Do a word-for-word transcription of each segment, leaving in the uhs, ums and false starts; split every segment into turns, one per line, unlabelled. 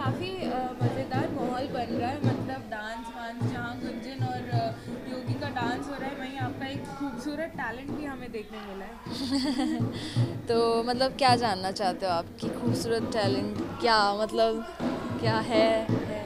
काफ़ी मज़ेदार माहौल बन रहा है, मतलब डांस वांस जहाँ गुंजन और अ, योगी का डांस हो रहा है, वहीं आपका एक खूबसूरत टैलेंट भी हमें देखने मिला है।
तो मतलब क्या जानना चाहते हो आप कि खूबसूरत टैलेंट क्या मतलब क्या है, है?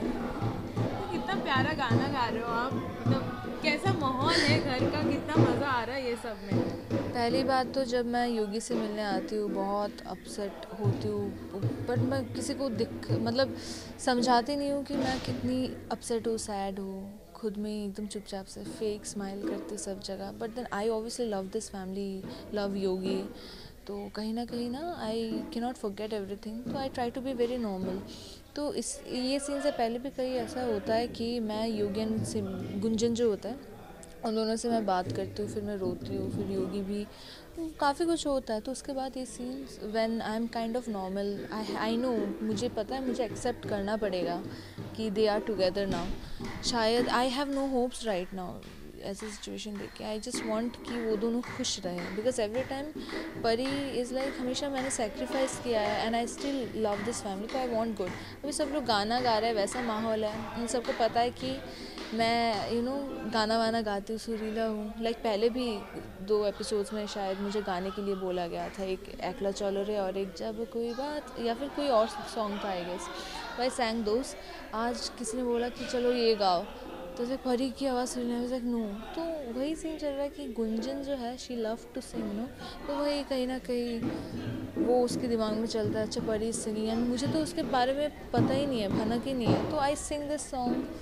तो कितना प्यारा गाना गा रहे हो आप, मतलब कैसा माहौल है घर का, कितना मज़ा आ रहा है ये सब में।
पहली बात तो जब मैं योगी से मिलने आती हूँ बहुत अपसेट होती हूँ, बट मैं किसी को दिख मतलब समझाती नहीं हूँ कि मैं कितनी अपसेट हूँ, सैड हूँ, खुद में एकदम चुपचाप से फेक स्माइल करती सब जगह। But then I obviously love this family, love Yogi, तो कहीं ना कहीं ना I can not forget everything, तो I try to be very normal. तो इस ये सीन से पहले भी कहीं ऐसा होता है कि मैं योगी एंड गुंजन जो होता है उन दोनों से मैं बात करती हूँ, फिर मैं रोती हूँ, फिर योगी भी, काफ़ी कुछ होता है। तो उसके बाद ये scenes when I am kind of normal, I I know, मुझे पता है मुझे एक्सेप्ट करना पड़ेगा कि दे आर टुगेदर नाउ। शायद I have no hopes right now ऐसी सिचुएशन देख के। आई जस्ट वांट कि वो दोनों खुश रहें, because every time Pari is like हमेशा मैंने सेक्रीफाइस किया है and I still love this family, तो आई वांट गुड। अभी सब लोग गाना गा रहे हैं, वैसा माहौल है, उन सबको पता है कि मैं यू नो गाना वाना गाती हूँ, सुरीला हूँ। लाइक पहले भी दो एपिसोड्स में शायद मुझे गाने के लिए बोला गया था, एक एकला चलो रे और एक जब कोई बात, या फिर कोई और सॉन्ग था आई गेस, वाई सैंग दोस्त। आज किसी ने बोला कि चलो ये गाओ, तो उसे परी की आवाज़ सुनने में लाइक नो। तो वही सीन चल रहा है कि गुंजन जो है she love to sing no, तो वही कहीं ना कहीं वो उसके दिमाग में चलता है, अच्छा परी सिंगिंग, एंड मुझे तो उसके बारे में पता ही नहीं है, भनक ही नहीं है, तो आई सिंग दिस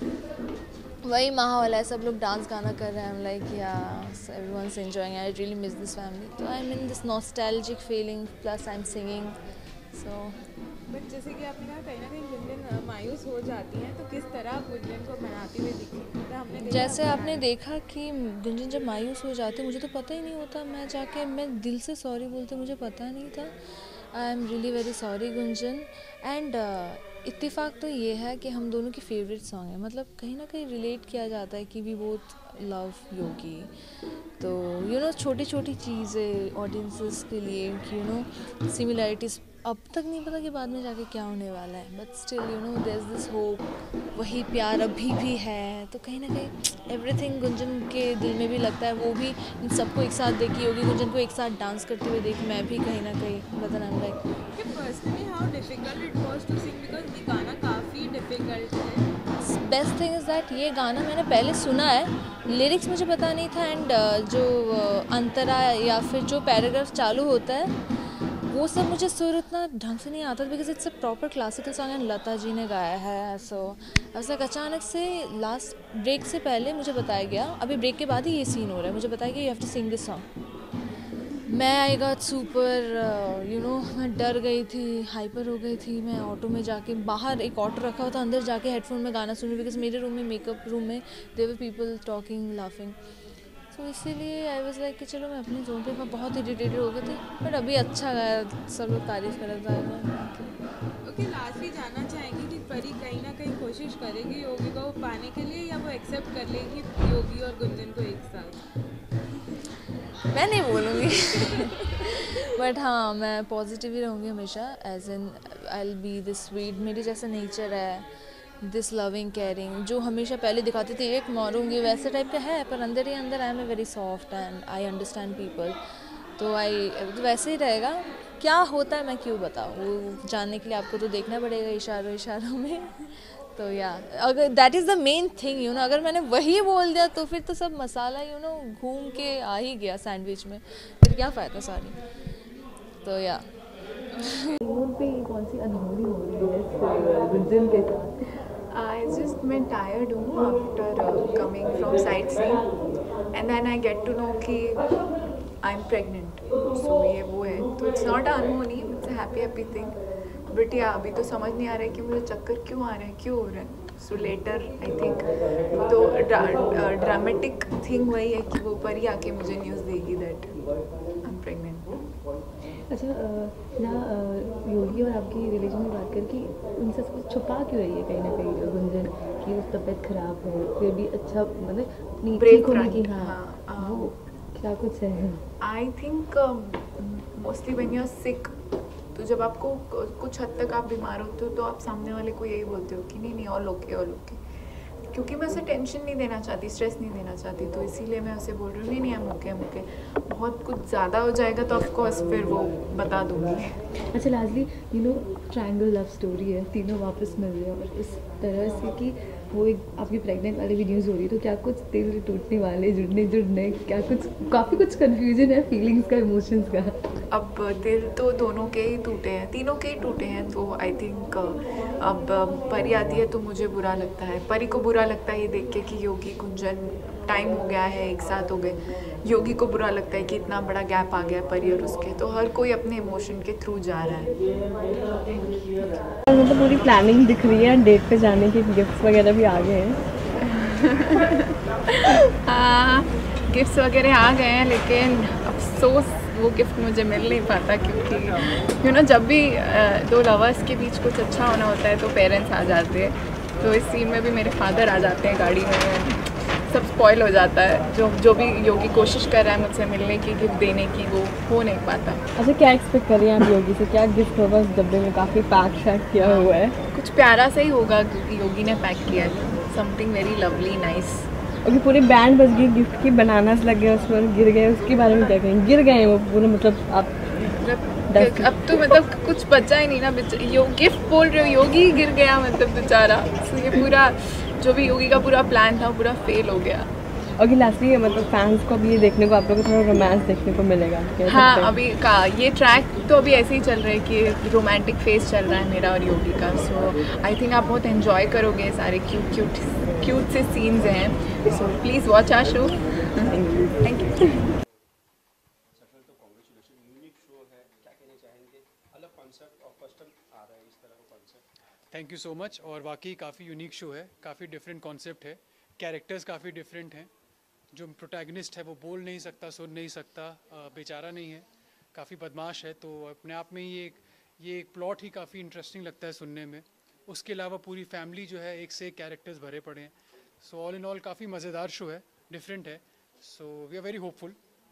सॉन्ग। वही माहौल है, सब लोग डांस गाना कर रहे हैं, I am like yeah everyone's enjoying, I really miss this family, तो I am in this nostalgic feeling plus I am singing. So
but जैसे कि आपने कहा कहीं ना कहीं गुंजन मायूस हो जाती हैं, तो किस तरह आप गुंजन को मनाती हुई दिखी, मतलब हमने देखा
जैसे
आपका
आपने
गाना।
देखा कि गुंजन जब मायूस हो जाती, मुझे तो पता ही नहीं होता, मैं जाके मैं दिल से सॉरी बोलते, मुझे पता नहीं था। I am really very sorry Gunjan. And इत्तेफाक तो ये है कि हम दोनों की फेवरेट सॉन्ग है, मतलब कहीं ना कहीं रिलेट किया जाता है कि वी बोथ लव योगी। तो यू नो छोटी छोटी चीज़ें ऑडियंसेस के लिए कि यू नो सिमिलैरिटीज़, अब तक नहीं पता कि बाद में जाके क्या होने वाला है, but still you know there is this hope, वही प्यार अभी भी है। तो कहीं ना कहीं एवरीथिंग गुंजन के दिल में भी लगता है, वो भी इन सबको एक साथ देखी होगी, गुंजन को एक साथ डांस करते हुए देखी, मैं भी कहीं ना कहीं बदन I am like
personally how difficult it was to sing, because ये गाना काफ़ी डिफिकल्ट है।
बेस्ट थिंग इज़ दैट ये गाना मैंने पहले सुना है, लिरिक्स मुझे पता नहीं था, एंड uh, जो uh, अंतरा या फिर जो पैराग्राफ चालू होता है वो सब मुझे सुर उतना ढंग से नहीं आता, because it's a proper classical song and Lata ji ने गाया है। सो ऐसा अचानक से लास्ट ब्रेक से पहले मुझे बताया गया, अभी ब्रेक के बाद ही ये सीन हो रहा है, मुझे बताया गया you have to sing this song. मैं I got super you know, मैं डर गई थी, हाइपर हो गई थी। मैं ऑटो में जाके, बाहर एक ऑटो रखा हुआ था, अंदर जाके हेडफोन में गाना सुन रही, बिकॉज मेरे रूम में, मेकअप रूम में there were people talking laughing, तो इसीलिए आई वाज लाइक कि चलो मैं अपनी जोन पे, मैं बहुत इरिटेटेड हो गई थी, बट अभी अच्छा गाया, सब लोग तारीफ़ कर रहा था।
ओके, लास्टली जानना चाहेंगे कि परी कहीं ना कहीं कोशिश करेगी योगी को पाने के लिए, या वो एक्सेप्ट कर लेगी योगी और गुंजन को एक साथ।
मैं नहीं बोलूँगी बट हाँ, मैं पॉजिटिव ही रहूँगी हमेशा, as in I will be this sweet, मेरी जैसा नेचर है, दिस लविंग केयरिंग, जो हमेशा पहले दिखाती थी एक मारूंगी वैसे टाइप का है, पर अंदर ही अंदर I am a very soft and I understand people, तो आई तो वैसे ही रहेगा। क्या होता है मैं क्यों बताऊँ, वो जानने के लिए आपको तो देखना पड़ेगा इशारों इशारों में तो या अगर that is the main thing you know, अगर मैंने वही बोल दिया तो फिर तो सब मसाला यू नो घूम के आ ही गया सैंडविच में, फिर क्या फ़ायदा सारी, तो या
पे कौन सी अनहोनी हो रही है गुंजन के साथ?
I just मैं tired हूँ after uh, coming from sightseeing and then I get to know कि I'm pregnant, so ये वो है, तो it's not a unholy, it's a happy happy thing, but yeah अभी तो समझ नहीं आ रहा है कि मुझे चक्कर क्यों आ रहा है, क्यों हो रहा है, so later I think तो ड्रामेटिक थिंग वही है कि वो परी आके मुझे न्यूज़ देगी that I'm pregnant।
अच्छा ना, योगी और आपकी रिलेशन की बात करके उनसे कुछ छुपा क्यों रही है कहीं ना कहीं गुंजन की उस तबीयत खराब है, फिर भी अच्छा मतलब नीचे होने की, हाँ वो क्या कुछ है?
I think mostly when you are sick तो जब आपको कुछ हद तक आप बीमार होते हो तो आप सामने वाले को यही बोलते हो कि नहीं नहीं ऑल ओके ऑल ओके, क्योंकि मैं उसे टेंशन नहीं देना चाहती, स्ट्रेस नहीं देना चाहती, तो इसीलिए मैं उसे बोल रही हूँ नहीं नहीं हम ओके हम ओके। बहुत कुछ ज़्यादा हो जाएगा तो ऑफकोर्स फिर वो बता दूँगी।
अच्छा लाजली, you know triangle love story है, तीनों वापस मिल रहे हैं और इस तरह से कि वो एक आपकी प्रेग्नेंट वाली भी न्यूज़ हो रही है, तो क्या कुछ दिल टूटने वाले जुड़ने जुड़ने क्या कुछ काफ़ी कुछ कन्फ्यूजन है फीलिंग्स का, इमोशंस का?
अब दिल तो दोनों के ही टूटे हैं, तीनों के ही टूटे हैं, तो आई थिंक अब परी आती है तो मुझे बुरा लगता है, परी को बुरा लगता है ये देख के कि योगी कुंजन टाइम हो गया है, एक साथ हो गए, योगी को बुरा लगता है कि इतना बड़ा गैप आ गया परी और उसके, तो हर कोई अपने इमोशन के थ्रू जा रहा है।
मतलब पूरी प्लानिंग दिख रही है, डेट पे जाने के गिफ्ट्स वगैरह भी आ गए हैं।
हाँ गिफ्ट्स वगैरह आ गए हैं, लेकिन अफसोस वो गिफ्ट मुझे मिल नहीं पाता, क्योंकि यू नो जब भी दो लवर्स के बीच कुछ अच्छा होना होता है तो पेरेंट्स आ जाते हैं, तो इस सीन में भी मेरे फादर आ जाते हैं गाड़ी में, सब स्पॉइल हो जाता है, जो जो भी योगी कोशिश कर रहा है मुझसे मिलने की, गिफ्ट देने की, वो हो नहीं पाता।
अच्छा क्या एक्सपेक्ट कर रही हैं आप योगी से, क्या गिफ्ट होगा उस डब्बे में? काफ़ी पैक शैक किया हुआ है,
कुछ प्यारा सा ही होगा क्योंकि योगी ने पैक किया है, समथिंग वेरी लवली नाइस।
अभी पूरी बैंड बज गई गिफ्ट की, बनानास लग गए उस पर, गिर गए, उसके बारे में क्या कहेंगे? गिर गए वो पूरे, मतलब आप
अब तो मतलब कुछ बचा ही नहीं ना, यो गिफ्ट बोल रहे हो, योगी गिर गया मतलब बेचारा, तो ये पूरा जो भी योगी का पूरा प्लान था पूरा फेल हो गया।
और लास्टली मतलब फैंस को अभी ये देखने को, आप लोगों को थोड़ा रोमांस देखने को मिलेगा?
हाँ अभी का ये ट्रैक तो अभी ऐसे ही चल रहा है कि रोमांटिक फेज चल रहा है मेरा और योगी का, सो आई थिंक आप बहुत एंजॉय करोगे, सारे क्यूट क्यूट क्यूट से सीन्स हैं, so please watch our show. Thank you.
Thank you so much, और वाकई काफ़ी यूनिक शो है, काफ़ी डिफरेंट कॉन्सेप्ट है, कैरेक्टर्स काफ़ी डिफरेंट हैं, जो प्रोटैगनिस्ट है वो बोल नहीं सकता, सुन नहीं सकता, बेचारा नहीं है, काफ़ी बदमाश है, तो अपने आप में ये एक ये एक प्लॉट ही काफ़ी इंटरेस्टिंग लगता है सुनने में। उसके अलावा पूरी फैमिली जो है एक से एक कैरेक्टर्स भरे पड़े हैं, सो ऑल इन ऑल काफ़ी मज़ेदार शो है, डिफरेंट है, so we are very hopeful.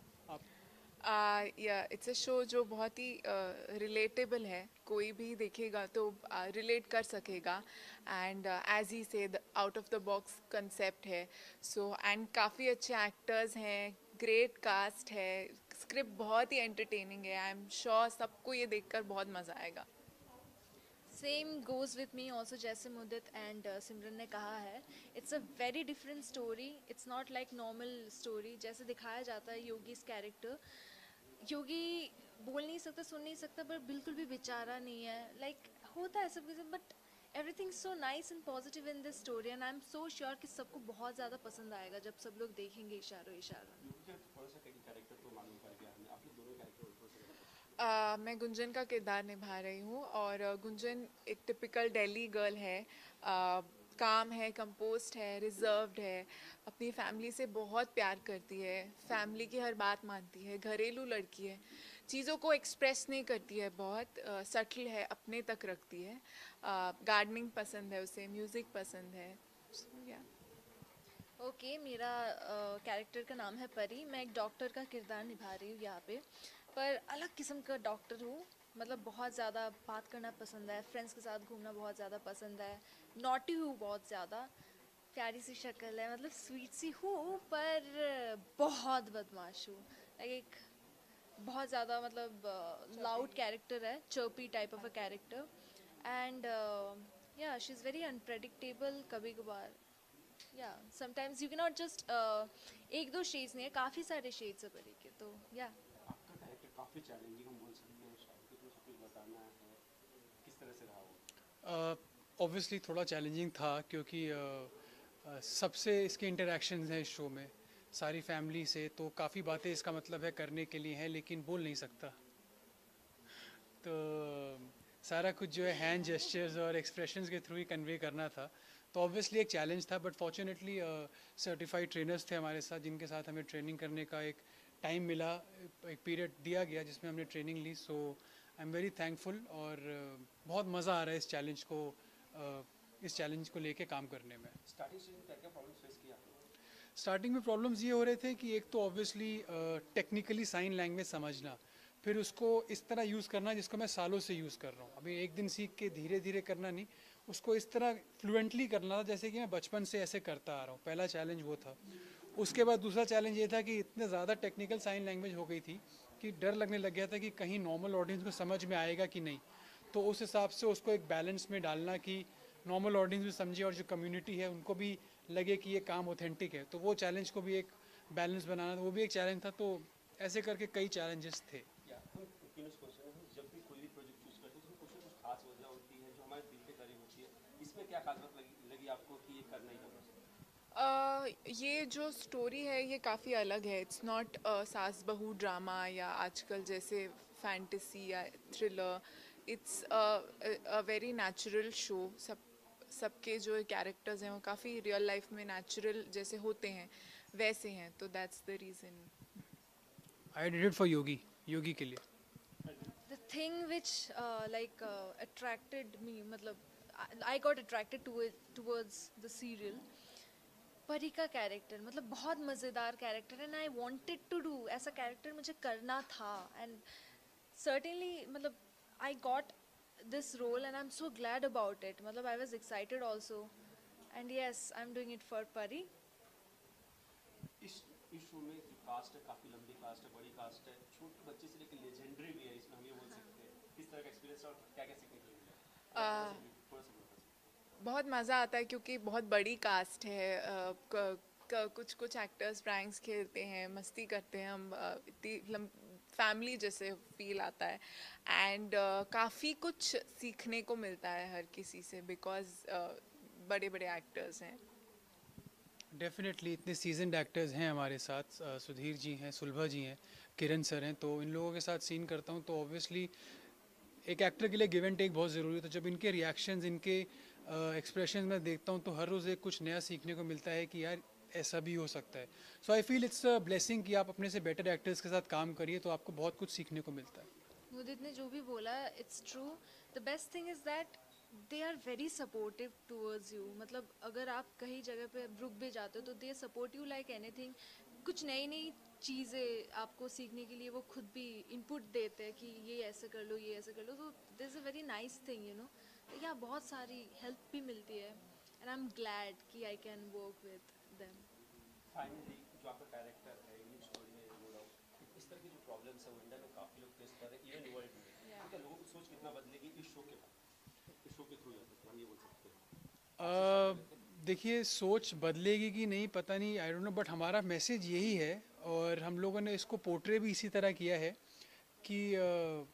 Yeah it's a show जो बहुत ही रिलेटेबल uh, है, कोई भी देखेगा तो रिलेट uh, कर सकेगा, एंड एज ही से out of the box concept है, सो एंड काफ़ी अच्छे एक्टर्स हैं, ग्रेट कास्ट है, स्क्रिप्ट बहुत ही एंटरटेनिंग है, आई एम श्योर सबको ये देखकर बहुत मज़ा आएगा।
Same goes with me also, जैसे मुदित एंड सिमरन ने कहा है, it's a very different story, it's not like normal story जैसे दिखाया जाता है। योगी इस कैरेक्टर, योगी बोल नहीं सकता, सुन नहीं सकता, पर बिल्कुल भी बेचारा नहीं है, लाइक like, होता है सब कुछ, but everything so nice and positive in this story, and I am so sure कि सबको बहुत ज़्यादा पसंद आएगा जब सब लोग देखेंगे इशारों इशारों।
Uh, मैं गुंजन का किरदार निभा रही हूँ, और uh, गुंजन एक टिपिकल दिल्ली गर्ल है, uh, काम है, कंपोस्ट है, रिजर्व्ड है, अपनी फैमिली से बहुत प्यार करती है, फैमिली की हर बात मानती है, घरेलू लड़की है, चीज़ों को एक्सप्रेस नहीं करती है, बहुत सटल uh, है, अपने तक रखती है, गार्डनिंग uh, पसंद है उसे, म्यूज़िक पसंद है। so, yeah.
ओके okay, मेरा कैरेक्टर uh, का नाम है परी, मैं एक डॉक्टर का किरदार निभा रही हूँ यहाँ पे, पर अलग किस्म का डॉक्टर हूँ, मतलब बहुत ज़्यादा बात करना पसंद है, फ्रेंड्स के साथ घूमना बहुत ज़्यादा पसंद है, नॉटी हूँ बहुत ज़्यादा, प्यारी सी शक्ल है, मतलब स्वीट सी हूँ, पर बहुत बदमाश हूँ, एक बहुत ज़्यादा मतलब लाउड कैरेक्टर है, chirpy type of a character, and yeah she is very unpredictable, कभी कभार yeah sometimes you can not just एक दो शेड्स नहीं है, काफ़ी सारे शेड्स है परी के, तो या
आपका कैरेक्टर काफ़ी चैलेंजिंग हम बोल सकते हैं, शायद कि सब कुछ बताना है, किस तरह से रहा वो? ऑब्वियसली थोड़ा चैलेंजिंग था, क्योंकि uh, uh, सबसे इसके इंटरेक्शंस हैं इस शो में, सारी फैमिली से, तो काफ़ी बातें इसका मतलब है करने के लिए हैं, लेकिन बोल नहीं सकता, तो सारा कुछ जो है हैंड जेस्चर्स और एक्सप्रेशंस के थ्रू ही कन्वे करना था, तो ऑब्वियसली एक चैलेंज था, बट फॉर्चुनेटली सर्टिफाइड ट्रेनर्स थे हमारे साथ, जिनके साथ हमें ट्रेनिंग करने का एक टाइम मिला, एक पीरियड दिया गया जिसमें हमने ट्रेनिंग ली, so I am very thankful, और uh, बहुत मज़ा आ रहा है इस चैलेंज को uh, इस चैलेंज को लेके काम करने में। स्टार्टिंग में क्या क्या प्रॉब्लम्स फेस किया? स्टार्टिंग में प्रॉब्लम्स ये हो रहे थे कि एक तो ऑब्वियसली टेक्निकली साइन लैंग्वेज समझना, फिर उसको इस तरह यूज़ करना जिसको मैं सालों से यूज़ कर रहा हूँ। अभी एक दिन सीख के धीरे धीरे करना नहीं, उसको इस तरह फ्लुएंटली करना था जैसे कि मैं बचपन से ऐसे करता आ रहा हूँ। पहला चैलेंज वो था। उसके बाद दूसरा चैलेंज ये था कि इतने ज़्यादा टेक्निकल साइन लैंग्वेज हो गई थी कि डर लगने लग गया था कि कहीं नॉर्मल ऑडियंस को समझ में आएगा कि नहीं। तो उस हिसाब से उसको एक बैलेंस में डालना कि नॉर्मल ऑडियंस भी समझे और जो कम्युनिटी है उनको भी लगे कि ये काम ऑथेंटिक है। तो वो चैलेंज को भी एक बैलेंस बनाना, वो भी एक चैलेंज था। तो ऐसे करके कई चैलेंजेस थे।
जब भी कोई भी प्रोजेक्ट चूज करते हैं उसमें कुछ ना कुछ खास वजह होती है जो हमारे दिल के करीब होती है। इसमें क्या खास बात लगी, लगी आपको कि ये करना ही करना?
Uh, ये जो स्टोरी है ये काफ़ी अलग है. इट्स नॉट सास बहू ड्रामा या आजकल जैसे फैंटेसी या thriller. It's a very natural show. सब सबके जो कैरेक्टर्स हैं वो काफ़ी रियल लाइफ में नेचुरल जैसे होते हैं वैसे हैं. तो that's the reason.
I did it for Yogi, Yogi के लिए.
The thing which uh, like uh, attracted me, मतलब I, I got attracted to it towards the serial. परी का कैरेक्टर मतलब बहुत मज़ेदार character and I wanted to do ऐसा character मुझे करना था एंड सर्टेनली मतलब I got this role and I am so glad about it. मतलब I was excited also and yes I am doing it for Pari.
इस इस show में जो कास्ट है काफ़ी लंबी कास्ट है, बड़ी कास्ट है, छोटे बच्चे से लेकर लेजेंडरी भी है, इसमें हम ये बोल सकते हैं. किस तरह का एक्सपीरियंस और क्या क्या सीखने को मिला? थोड़ा सा बता सकते.
बहुत मज़ा आता है क्योंकि बहुत बड़ी कास्ट है. अ, क, क, कुछ कुछ एक्टर्स प्रैंक्स खेलते हैं, मस्ती करते हैं. हम अ, इतनी फैमिली जैसे फील आता है एंड uh, काफ़ी कुछ सीखने को मिलता है हर किसी से बिकॉज uh, बड़े बड़े एक्टर्स हैं.
डेफिनेटली इतने सीजनड एक्टर्स हैं हमारे साथ. सुधीर जी हैं, सुलभा जी हैं, किरण सर हैं. तो इन लोगों के साथ सीन करता हूँ तो ऑब्वियसली एक एक्टर के लिए गिव एंड टेक बहुत ज़रूरी है. तो जब इनके रिएक्शंस, इनके एक्सप्रेशन uh, मैं देखता हूँ तो हर रोज़ एक कुछ नया सीखने को मिलता है कि यार ऐसा भी हो सकता है. So I feel it's a blessing कि आप अपने से बेटर एक्टर्स के साथ काम करिए तो आपको बहुत कुछ सीखने को मिलता है.
मुदित ने जो भी बोला it's true. The best thing is that they are very supportive towards you. मतलब अगर आप कहीं जगह पे रुक भी जाते हो तो they support you like anything. कुछ नई नई चीज़ें आपको सीखने के लिए वो खुद भी इनपुट देते हैं कि ये ऐसे कर लो, ये ऐसे कर लो. तो this is a very nice thing you know. या बहुत सारी हेल्प भी मिलती है एंड आई एम ग्लैड कि I can work with them.
Finally जो आपका कैरेक्टर है इन स्टोरी में बोला इस तरह की जो प्रॉब्लम्स है वो इंडिया में काफ़ी लोग फेस कर रहे हैं, इवन वर्ल्ड में.
Yeah.
तो लोगों की सोच कितना बदलेगी इस शो के बाद, इस शो के थ्रू जाते हम ये बोल सकते हैं?
Uh, देखिए सोच बदलेगी कि नहीं पता नहीं, आई डोंट नो. बट हमारा मैसेज यही है और हम लोगों ने इसको पोर्ट्रे भी इसी तरह किया है कि uh,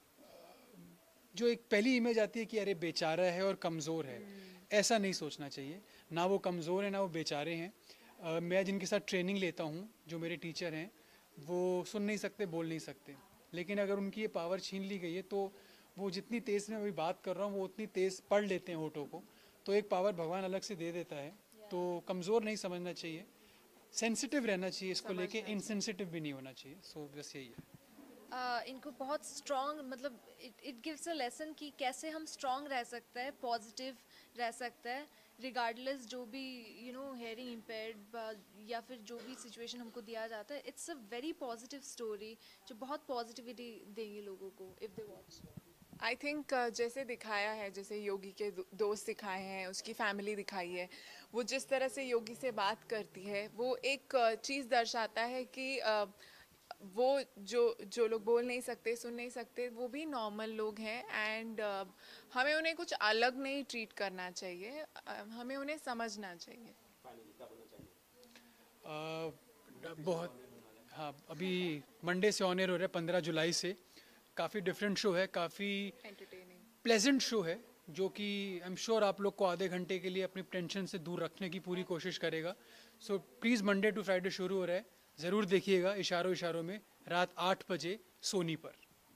जो एक पहली इमेज आती है कि अरे बेचारा है और कमज़ोर है, ऐसा नहीं सोचना चाहिए. ना वो कमज़ोर है ना वो बेचारे हैं. uh, मैं जिनके साथ ट्रेनिंग लेता हूँ, जो मेरे टीचर हैं, वो सुन नहीं सकते, बोल नहीं सकते. लेकिन अगर उनकी ये पावर छीन ली गई है तो वो जितनी तेज़ में अभी बात कर रहा हूँ वो उतनी तेज़ पढ़ लेते हैं होठों को. तो एक पावर भगवान अलग से दे देता है. तो कमज़ोर नहीं समझना चाहिए, सेंसिटिव रहना चाहिए इसको लेके, इनसेंसिटिव भी नहीं होना चाहिए. सो so, बस यही है.
Uh, इनको बहुत स्ट्रॉन्ग मतलब it it gives a lesson कि कैसे हम स्ट्रॉन्ग रह सकते हैं, पॉजिटिव रह सकते हैं रिगार्डलेस जो भी यू नो हेयरिंग इम्पेयर्ड या फिर जो भी सिचुएशन हमको दिया जाता है. It's a very positive story जो बहुत पॉजिटिविटी देंगी लोगों को if they watch.
I think जैसे दिखाया है, जैसे योगी के दो, दोस्त दिखाए हैं, उसकी फैमिली दिखाई है, वो जिस तरह से योगी से बात करती है वो एक चीज़ दर्शाता है कि uh, वो जो जो लोग बोल नहीं सकते, सुन नहीं सकते, वो भी नॉर्मल लोग हैं एंड uh, हमें उन्हें कुछ अलग नहीं ट्रीट करना चाहिए. uh, हमें उन्हें समझना चाहिए.
uh, बहुत हाँ, अभी मंडे से ऑन एयर हो रहा है, पंद्रह जुलाई से. काफ़ी डिफरेंट शो है, काफ़ी
एंटरटेनिंग
प्लेजेंट शो है जो कि आई एम श्योर आप लोग को आधे घंटे के लिए अपनी टेंशन से दूर रखने की पूरी कोशिश करेगा. So please Monday to Friday शुरू हो रहा है, ज़रूर देखिएगा. इशारों इशारों में रात आठ बजे सोनी पर.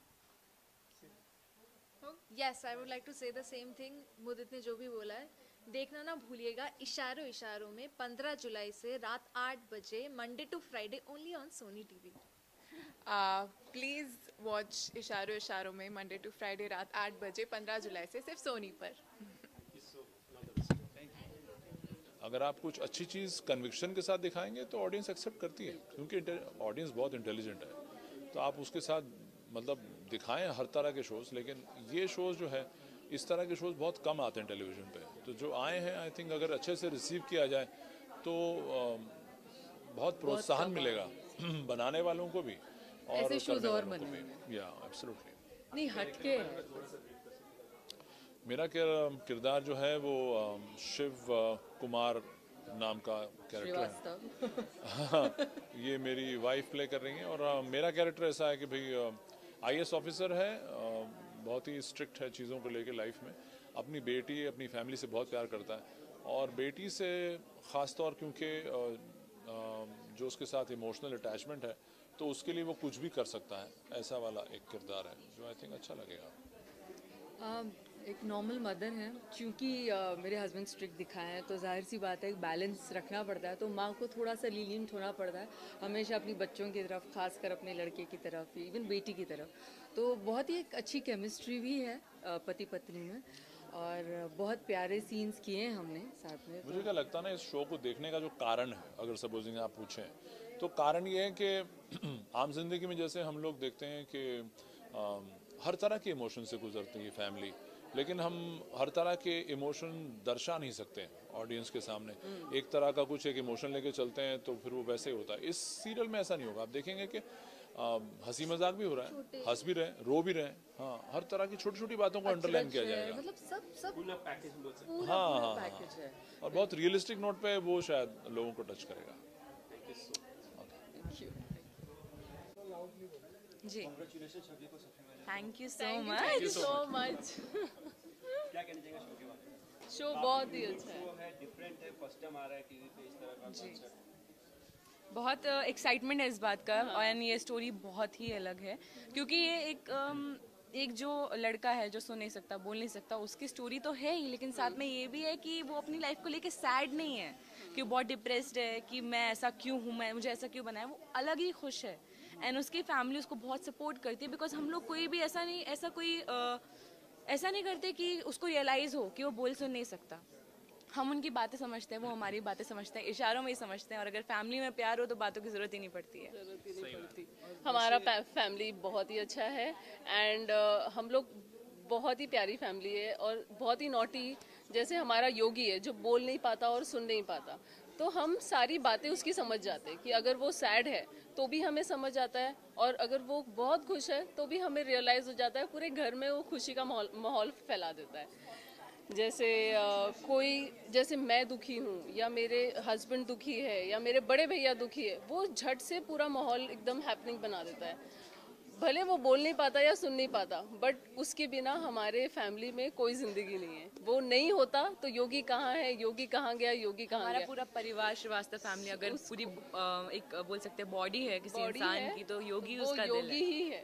Yes I would like to say the same thing. Mudit ने जो भी बोला है देखना ना भूलिएगा. इशारों इशारों में पंद्रह जुलाई से रात आठ बजे Monday to Friday only on Sony TV.
Please watch Ishaaron Ishaaron में मंडे टू फ्राइडे रात आठ बजे पंद्रह जुलाई से सिर्फ सोनी पर.
अगर आप कुछ अच्छी चीज़ कन्विक्शन के साथ दिखाएंगे तो ऑडियंस एक्सेप्ट करती है, क्योंकि ऑडियंस बहुत इंटेलिजेंट है. तो आप उसके साथ मतलब दिखाएं हर तरह के शोज़, लेकिन ये शोज़ जो है इस तरह के शोज़ बहुत कम आते हैं टेलीविज़न पे। तो जो आए हैं आई थिंक अगर अच्छे से रिसीव किया जाए तो बहुत प्रोत्साहन मिलेगा बनाने वालों को भी और
ऐसे शोज़ और
वालों को
बने
भी। या एब्सोल्युटली।
नहीं हटके
मेरा किरदार जो है वो शिव कुमार नाम का कैरेक्टर है। हाँ, ये मेरी वाइफ प्ले कर रही हैं और मेरा कैरेक्टर ऐसा है कि भाई आई ए एस ऑफिसर है, बहुत ही स्ट्रिक्ट है चीज़ों को लेके लाइफ में, अपनी बेटी अपनी फैमिली से बहुत प्यार करता है और बेटी से ख़ास तौर क्योंकि जो उसके साथ इमोशनल अटैचमेंट है तो उसके लिए वो कुछ भी कर सकता है, ऐसा वाला एक किरदार है जो आई थिंक अच्छा लगेगा।
uh, एक नॉर्मल मदर है, क्योंकि uh, मेरे हस्बैंड स्ट्रिक्ट दिखाए हैं तो जाहिर सी बात है एक बैलेंस रखना पड़ता है, तो माँ को थोड़ा सा लीनियंट होना पड़ता है हमेशा अपनी बच्चों की तरफ, खासकर अपने लड़के की तरफ, इवन बेटी की तरफ। तो बहुत ही एक अच्छी केमिस्ट्री भी है uh, पति पत्नी में और बहुत प्यारे सीन्स किए हैं हमने साथ में।
मुझे क्या लगता है ना, इस शो को देखने का जो कारण है, अगर सपोजिंग आप पूछें तो कारण ये है कि आम जिंदगी में जैसे हम लोग देखते हैं कि आ, हर तरह के इमोशन से गुजरती है फैमिली, लेकिन हम हर तरह के इमोशन दर्शा नहीं सकते ऑडियंस के सामने। एक तरह का कुछ एक इमोशन लेके चलते हैं तो फिर वो वैसे ही होता है। इस सीरियल में ऐसा नहीं होगा। आप देखेंगे कि हंसी मजाक भी हो रहा है, हंस भी रहे, रो भी रहे, हाँ, हर तरह की छोटी छोटी बातों को अंडरलाइन किया जाएगा।
मतलब सब सब
पूरा पैकेज बोल सकते हैं।
पूरा
हाँ
पूरा
हाँ
पैकेज है
और बहुत रियलिस्टिक नोट पे वो शायद लोगों को टच करेगा।
जी,
कांग्रेचुलेशन छवि को सबसे पहले।
Thank you so much
so much.
क्या कहना चाहिएगा शो के बारे में?
शो बहुत ही अच्छा है।
शो है, डिफरेंट है, फर्स्ट टाइम आ रहा है टीवी पे इस तरह का कॉन्सेप्ट।
बहुत एक्साइटमेंट है इस बात का और ये स्टोरी बहुत ही अलग है क्योंकि ये एक um, एक जो लड़का है जो सुन नहीं सकता, बोल नहीं सकता, उसकी स्टोरी तो है ही, लेकिन साथ में ये भी है कि वो अपनी लाइफ को लेके सैड नहीं है कि वो बहुत डिप्रेस्ड है कि मैं ऐसा क्यों हूँ, मैं मुझे ऐसा क्यों बनाया। वो अलग ही खुश है एंड उसकी फैमिली उसको बहुत सपोर्ट करती है बिकॉज हम लोग कोई भी ऐसा नहीं ऐसा कोई uh, ऐसा नहीं करते कि उसको रियलाइज़ हो कि वो बोल सुन नहीं सकता। हम उनकी बातें समझते हैं, वो हमारी बातें समझते हैं, इशारों में ही समझते हैं और अगर फैमिली में प्यार हो तो बातों की ज़रूरत ही नहीं पड़ती है।
जरूरत ही नहीं पड़ती। हमारा फैमिली बहुत ही अच्छा है एंड uh, हम लोग बहुत ही प्यारी फैमिली है और बहुत ही नॉटी। जैसे हमारा योगी है जो बोल नहीं पाता और सुन नहीं पाता, तो हम सारी बातें उसकी समझ जाते हैं कि अगर वो सैड है तो भी हमें समझ आता है और अगर वो बहुत खुश है तो भी हमें रियलाइज़ हो जाता है। पूरे घर में वो खुशी का माहौल माहौल फैला देता है। जैसे आ, कोई जैसे मैं दुखी हूँ या मेरे हस्बैंड दुखी है या मेरे बड़े भैया दुखी है, वो झट से पूरा माहौल एकदम हैपनिंग बना देता है। भले वो बोल नहीं पाता या सुन नहीं पाता, बट उसके बिना हमारे फैमिली में कोई जिंदगी नहीं है। वो नहीं होता तो योगी कहाँ है, योगी कहाँ गया, योगी कहाँ
हमारा
गया।
पूरा परिवार श्रीवास्तव फैमिली अगर पूरी आ, एक बोल सकते हैं बॉडी है किसी
Body
इंसान
है,
की, तो योगी
वो
उसका दिल
योगी
है।
ही है।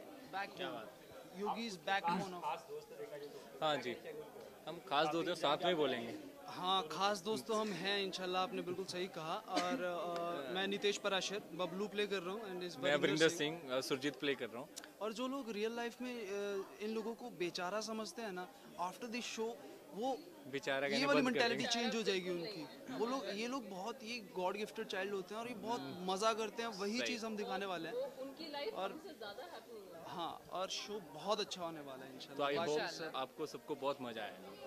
Yogi is backbone of.
हाँ जी, हम खास दोस्त हैं, साथ में ही बोलेंगे।
हाँ, खास दोस्त तो हम हैं इंशाल्लाह, आपने बिल्कुल सही कहा। और uh, मैं नितेश पराशर बबलू प्ले कर रहा हूँ एंड इस
मैं वरिंदर सिंह सुरजीत प्ले कर रहा हूँ।
और जो लोग रियल लाइफ में uh, इन लोगों को बेचारा समझते हैं ना, आफ्टर दिस शो वो
बेचारा
ये वाली मेंटालिटी चेंज हो जाएगी उनकी। वो लोग ये लोग बहुत ये गॉड गिफ्टेड चाइल्ड होते हैं और ये बहुत मजा करते हैं। वही चीज़ हम दिखाने वाले हैं।
उनकी लाइफ
और
हमसे ज्यादा हैपनिंग है।
हाँ, और शो बहुत अच्छा होने वाला है
तो
इंशाल्लाह।
आई होप आपको सबको बहुत मजा आएगा।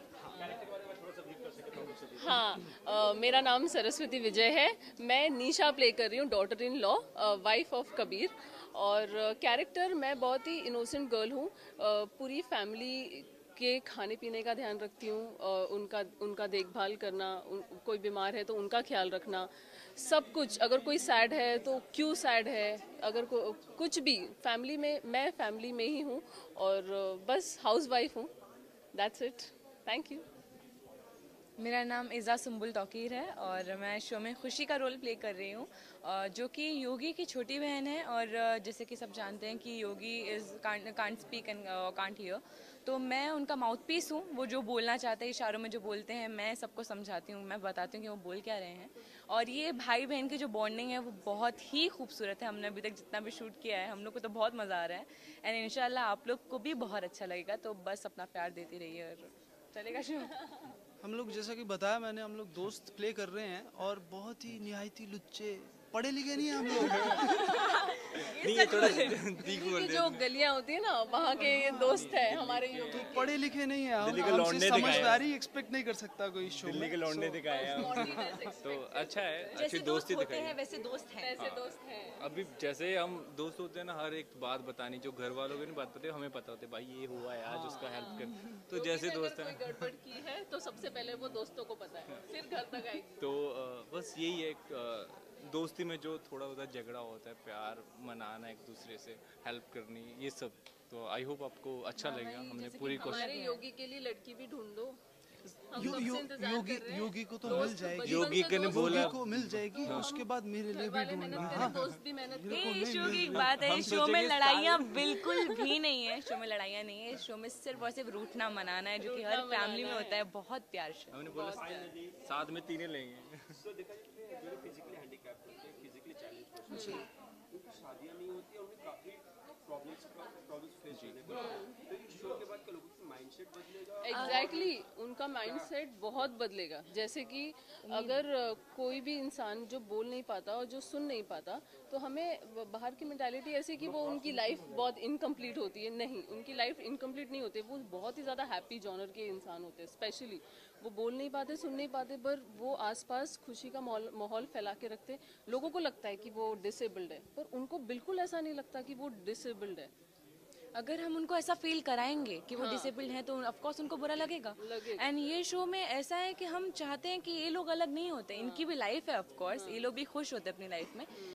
हाँ, uh, मेरा नाम सरस्वती विजय है। मैं निशा प्ले कर रही हूँ, daughter in law, wife of Kabir. और कैरेक्टर uh, मैं बहुत ही इनोसेंट गर्ल हूँ। uh, पूरी फैमिली के खाने पीने का ध्यान रखती हूँ, uh, उनका उनका देखभाल करना, उन, कोई बीमार है तो उनका ख्याल रखना, सब कुछ। अगर कोई सैड है तो क्यों सैड है, अगर को, कुछ भी फैमिली में, मैं फैमिली में ही हूँ और uh, बस हाउस वाइफ हूँ। That's it, thank you.
मेरा नाम इज़ा सुम्बुल तौकीर है और मैं शो में खुशी का रोल प्ले कर रही हूँ, जो कि योगी की छोटी बहन है। और जैसे कि सब जानते हैं कि Yogi is can't speak and can't hear, तो मैं उनका माउथ पीस हूँ। वो जो बोलना चाहते हैं, इशारों में जो बोलते हैं, मैं सबको समझाती हूँ, मैं बताती हूँ कि वो बोल क्या रहे हैं। और ये भाई बहन की जो बॉन्डिंग है वो बहुत ही खूबसूरत है। हमने अभी तक जितना भी शूट किया है, हम लोग को तो बहुत मज़ा आ रहा है एंड इंशाल्लाह आप लोग को भी बहुत अच्छा लगेगा। तो बस अपना प्यार देती रहिए और चलेगा शो।
हम लोग जैसा कि बताया मैंने, हम लोग दोस्त प्ले कर रहे हैं और बहुत ही निहायती लुच्चे पढ़े लिखे नहीं हैं हम लोग।
नहीं ये थोड़ा ठीक बोल
की
रहे
जो
हैं।
गलियां होती है ना वहाँ के ये दोस्त है हमारे योगी
तो पढ़े लिखे नहीं है हम,
दिल्ली के
हमसे
लौंडे दिखाए हैं।
समझदारी एक्सपेक्ट नहीं कर सकता कोई शो
दिल्ली के
में।
लौंडे
So,
दिखाए हैं तो अच्छा है, अच्छी दोस्ती दिखाई है।
वैसे दोस्त हैं।
ऐसे दोस्त हैं।
अभी जैसे हम दोस्त होते हैं ना, हर एक बात बतानी जो घर वालों को नहीं बात पता हमें पता होती है, भाई ये हुआ है आज उसका हेल्प कर, तो जैसे
अगर
दोस्त
कोई
हैं
गड़बड़ की है तो सबसे पहले वो दोस्तों को पता है, फिर घर तक आएगी।
तो अ, बस यही है एक अ, दोस्ती में जो थोड़ा बहुत झगड़ा होता है, प्यार मनाना, एक दूसरे से हेल्प करनी, ये सब। तो आई होप आपको अच्छा लगेगा। हमने पूरी कोशिश
हमारे योगी के लिए लड़की भी ढूंढो। हम
यो,
कब से
यो,
इंतजार
योगी
कर रहे हैं।
योगी को तो
दोस्त
मिल जाएगी।
योगी के ने
दोस्त
बोला
योगी को मिल जाएगी, उसके बाद मेरे लिए भी
वाले
ढूंढना।
मेहनत
हाँ
करें, दोस्त भी मेहनत
मेरे
करें।
को
ये
नहीं
शो की
मिल
एक
रहा।
बात है,
हम
इस शो में
सोचेंगे
लड़ाइयाँ बिल्कुल भी नहीं है। शो में लड़ाइयाँ नहीं है, इस शो में सिर्फ और सिर्फ रूठना मनाना है, जो कि हर
रूठना
फैमिली में
मनाना
होता है। बहुत प्यार से।
हमने बोला साथ में तीनों लेंगे।
तो देखा जाए जो फिजिकली हैंडीकैप्ड होते हैं, फिजिकली चैलेंज होते हैं, उनकी शादियां नहीं होती और उन्हें काफी प्रॉब्लम्स प्रॉब्लम्स फेस करने पड़ते हैं। तो इस शो के बाद क्या लोगों का माइंडसेट बदलेगा?
एग्जैक्टली exactly, उनका माइंडसेट बहुत बदलेगा। जैसे कि अगर अ, कोई भी इंसान जो बोल नहीं पाता और जो सुन नहीं पाता, तो हमें ब- बाहर की मेंटालिटी ऐसी कि वो उनकी लाइफ बहुत इनकम्प्लीट होती है। नहीं, उनकी लाइफ इनकम्प्लीट नहीं होती, वो बहुत ही ज़्यादा हैप्पी जॉनर के इंसान होते हैं। स्पेशली वो बोल नहीं पाते, सुन नहीं पाते, पर वो आसपास खुशी का माहौल माहौल फैला के रखते। लोगों को लगता है कि वो डिसेबल्ड है, पर उनको बिल्कुल ऐसा नहीं लगता कि वो डिसेबल्ड है।
अगर हम उनको ऐसा फील कराएंगे कि वो डिसेबल्ड हैं, तो ऑफ कोर्स उनको बुरा लगेगा।
लगेगा।
एंड ये शो में ऐसा है कि हम चाहते हैं कि ये लोग अलग नहीं होते, इनकी भी लाइफ है। ऑफ कोर्स ये लोग भी खुश होते हैं अपनी लाइफ में,